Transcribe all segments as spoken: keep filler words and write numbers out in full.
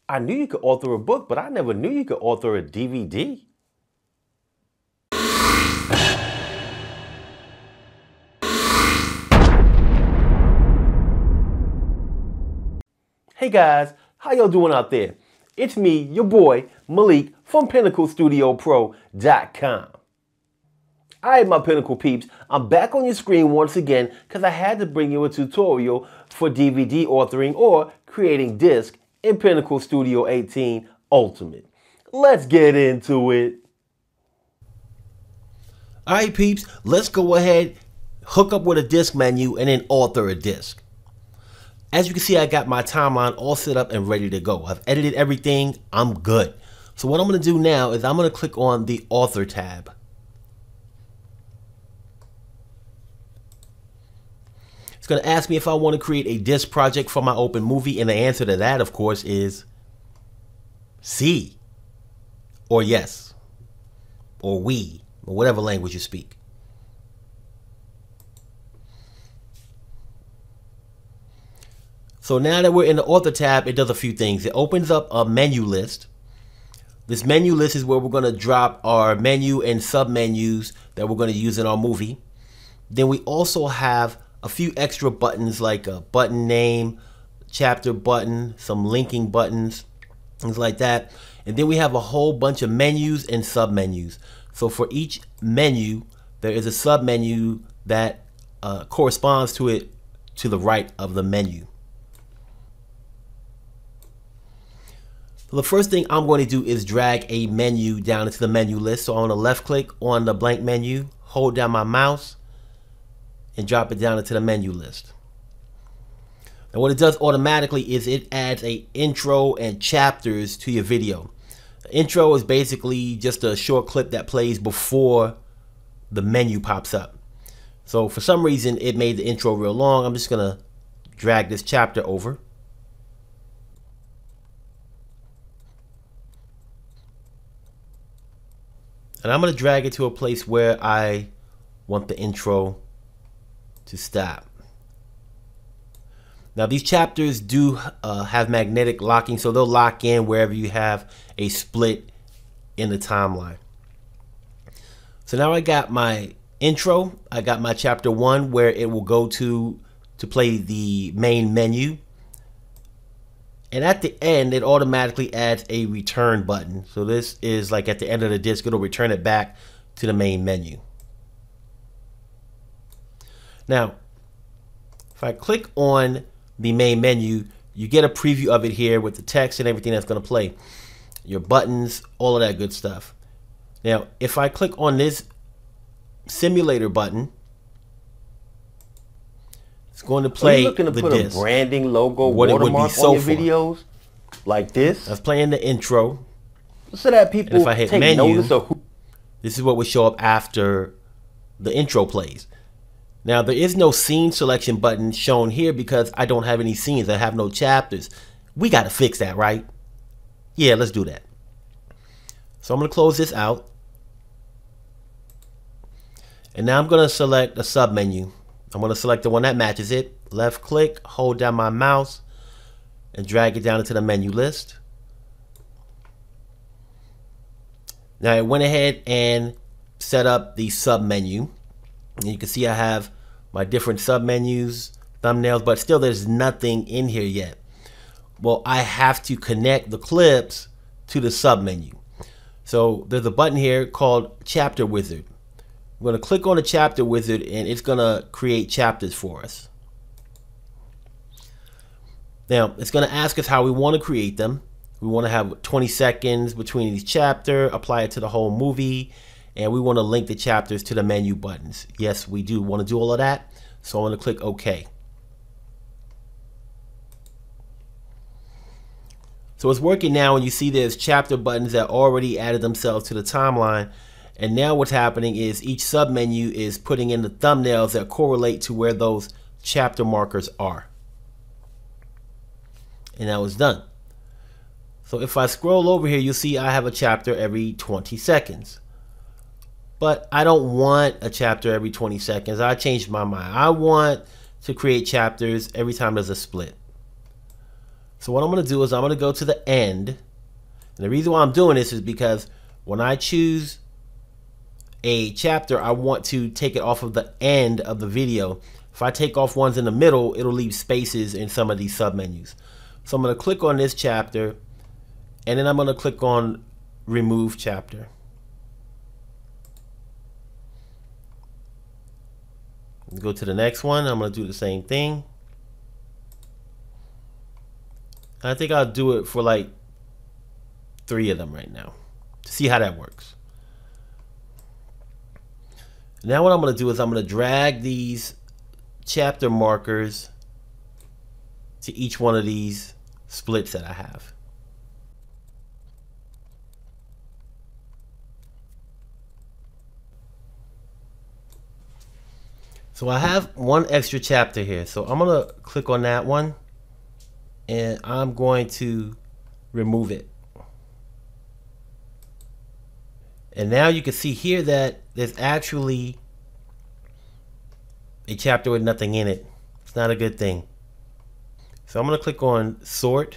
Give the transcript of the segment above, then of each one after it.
I knew you could author a book, but I never knew you could author a D V D. Hey guys, how y'all doing out there? It's me, your boy, Malik from Pinnacle Studio Pro dot com. Alright my Pinnacle peeps, I'm back on your screen once again because I had to bring you a tutorial for D V D authoring or creating disc in Pinnacle Studio eighteen Ultimate. Let's get into it. Alright peeps, let's go ahead, hook up with a disc menu and then author a disc. As you can see, I got my timeline all set up and ready to go. I've edited everything, I'm good. So what I'm going to do now is I'm going to click on the Author tab. It's going to ask me if I want to create a disc project for my open movie, and the answer to that, of course, is C, or yes, or we, or whatever language you speak. So now that we're in the Author tab, it does a few things. It opens up a menu list. This menu list is where we're going to drop our menu and sub-menus that we're going to use in our movie. Then we also have a few extra buttons like a button name, chapter button, some linking buttons, things like that. And then we have a whole bunch of menus and sub-menus. So for each menu, there is a sub-menu that uh, corresponds to it to the right of the menu. So the first thing I'm going to do is drag a menu down into the menu list. So I'm going to left click on the blank menu, hold down my mouse, and drop it down into the menu list. And what it does automatically is it adds a intro and chapters to your video. The intro is basically just a short clip that plays before the menu pops up. So for some reason it made the intro real long. I'm just going to drag this chapter over. And I'm going to drag it to a place where I want the intro to stop. Now these chapters do uh, have magnetic locking, so they'll lock in wherever you have a split in the timeline. So now I got my intro, I got my chapter one where it will go to to play the main menu. And at the end, it automatically adds a return button. So this is like at the end of the disc, it'll return it back to the main menu. Now, if I click on the main menu, you get a preview of it here with the text and everything that's going to play. Your buttons, all of that good stuff. Now, if I click on this simulator button, it's going to play. Are you looking to the put disc. a branding logo what watermark so on your far. videos like this? That's playing the intro. So that people and if I hit take menu, notice of who. This is what will show up after the intro plays. Now there is no scene selection button shown here because I don't have any scenes. I have no chapters. We got to fix that, right? Yeah, let's do that. So I'm going to close this out. And now I'm going to select a sub menu. I'm going to select the one that matches it. Left click, hold down my mouse, and drag it down into the menu list. Now I went ahead and set up the sub menu. And you can see I have my different sub menus, thumbnails, but still there's nothing in here yet. Well, I have to connect the clips to the sub menu. So there's a button here called Chapter Wizard. I'm going to click on the chapter wizard and it's going to create chapters for us. Now it's going to ask us how we want to create them. We want to have twenty seconds between each chapter, apply it to the whole movie, and we want to link the chapters to the menu buttons. Yes, we do want to do all of that. So I'm going to click OK. So it's working now, and you see there's chapter buttons that already added themselves to the timeline. And now what's happening is each submenu is putting in the thumbnails that correlate to where those chapter markers are. And that was done. So if I scroll over here, you'll see I have a chapter every twenty seconds. But I don't want a chapter every twenty seconds. I changed my mind. I want to create chapters every time there's a split. So what I'm going to do is I'm going to go to the end. And the reason why I'm doing this is because when I choose a chapter, I want to take it off of the end of the video. If I take off ones in the middle, it'll leave spaces in some of these submenus. So I'm going to click on this chapter, and then I'm going to click on remove chapter. Go to the next one. I'm going to do the same thing. I think I'll do it for like three of them right now to see how that works. Now what I'm going to do is I'm going to drag these chapter markers to each one of these splits that I have. So I have one extra chapter here. So I'm going to click on that one, and I'm going to remove it. And now you can see here that there's actually a chapter with nothing in it. It's not a good thing. So I'm going to click on sort.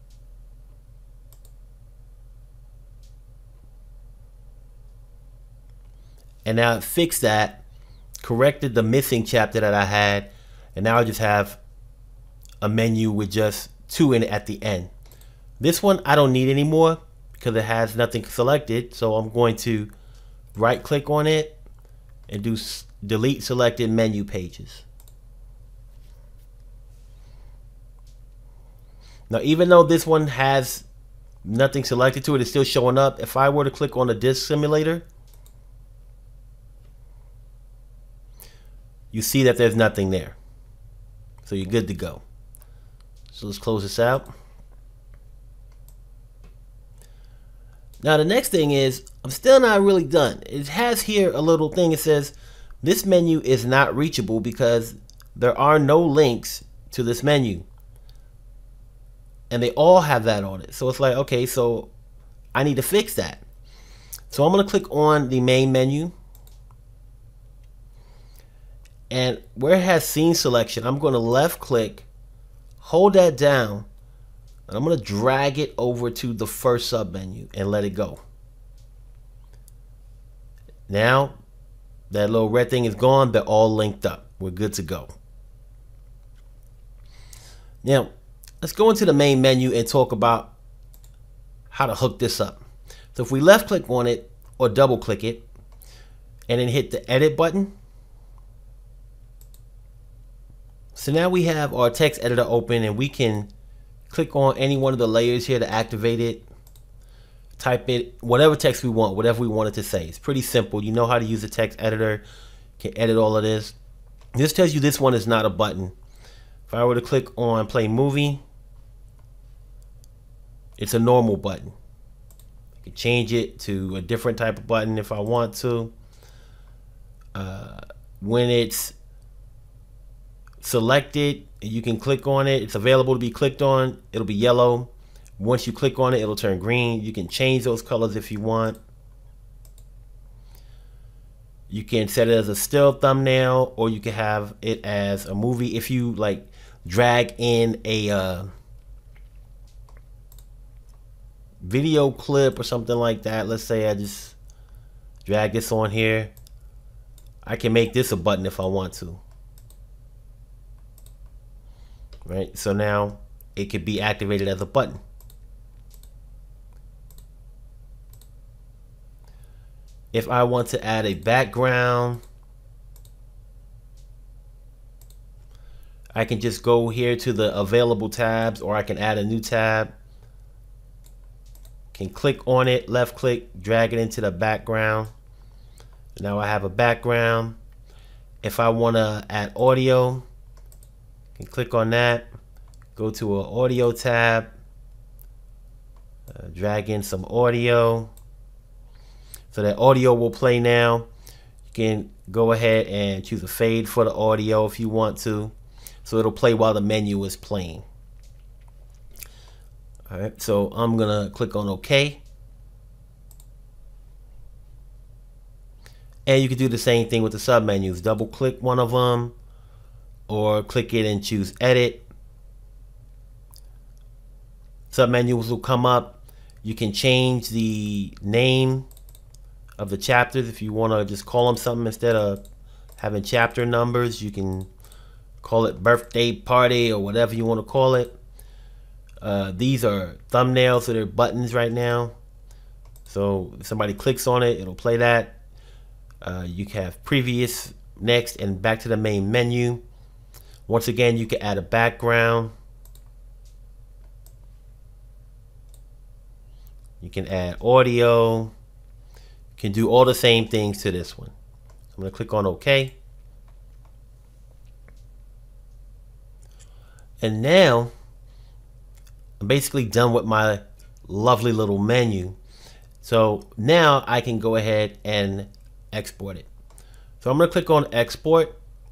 And now it fixed that, corrected the missing chapter that I had, and now I just have a menu with just two in it at the end. This one I don't need anymore because it has nothing selected, so I'm going to right click on it and do delete selected menu pages. Now even though this one has nothing selected to it, it's still showing up. If I were to click on the disk simulator, you see that there's nothing there. So you're good to go. So let's close this out. Now the next thing is, I'm still not really done. It has here a little thing. It says this menu is not reachable because there are no links to this menu. And they all have that on it. So it's like, okay, so I need to fix that. So I'm going to click on the main menu. And where it has scene selection, I'm going to left click, hold that down, and I'm going to drag it over to the first sub menu and let it go. Now that little red thing is gone. They're all linked up. We're good to go. Now let's go into the main menu and talk about how to hook this up. So if we left click on it or double click it and then hit the edit button, so now we have our text editor open and we can click on any one of the layers here to activate it, type it, whatever text we want, whatever we want it to say. It's pretty simple. You know how to use the text editor, you can edit all of this. This tells you this one is not a button. If I were to click on play movie, it's a normal button. I can change it to a different type of button if I want to. Uh, when it's selected, you can click on it. It's available to be clicked on. It'll be yellow. Once you click on it, it'll turn green. You can change those colors if you want. You can set it as a still thumbnail, or you can have it as a movie. If you like drag in a uh, video clip or something like that, let's say I just drag this on here, I can make this a button if I want to. Right, so now it could be activated as a button. If I want to add a background, I can just go here to the available tabs, or I can add a new tab. Can click on it, left click, drag it into the background. Now I have a background. If I want to add audio, can click on that, go to an audio tab, uh, drag in some audio, so that audio will play now. You can go ahead and choose a fade for the audio if you want to, so it'll play while the menu is playing. All right, so I'm gonna click on OK, and you can do the same thing with the sub menus. Double click one of them, or click it and choose edit. submenus will come up. You can change the name of the chapters if you want to just call them something instead of having chapter numbers. You can call it birthday party or whatever you want to call it. Uh, these are thumbnails, so they're buttons right now. So if somebody clicks on it, it'll play that. Uh, you can have previous, next, and back to the main menu. Once again, you can add a background. You can add audio. You can do all the same things to this one. I'm going to click on OK. And now I'm basically done with my lovely little menu. So now I can go ahead and export it. So I'm going to click on export.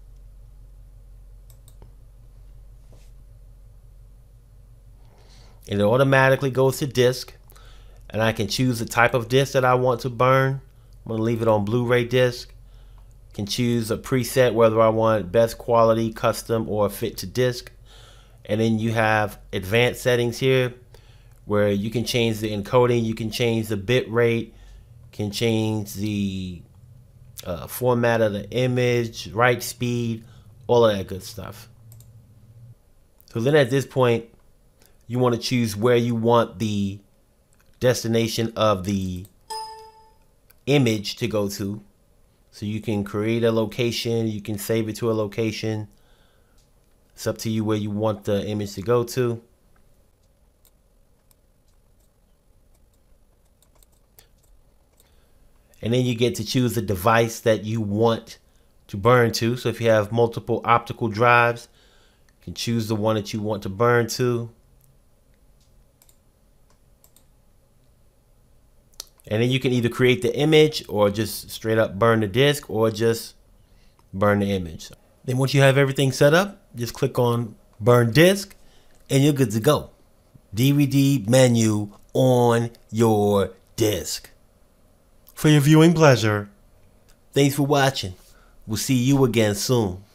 And it automatically goes to disk. And I can choose the type of disk that I want to burn. I'm going to leave it on Blu-ray disc. Can choose a preset, whether I want best quality, custom, or fit to disk. And then you have advanced settings here where you can change the encoding, you can change the bit rate, can change the uh, format of the image, write speed, all of that good stuff. So then at this point, you want to choose where you want the destination of the image to go to. So you can create a location, you can save it to a location. It's up to you where you want the image to go to. And then you get to choose the device that you want to burn to. So if you have multiple optical drives, you can choose the one that you want to burn to. And then you can either create the image or just straight up burn the disk or just burn the image. Then once you have everything set up, just click on burn disk and you're good to go. D V D menu on your disk. For your viewing pleasure. Thanks for watching. We'll see you again soon.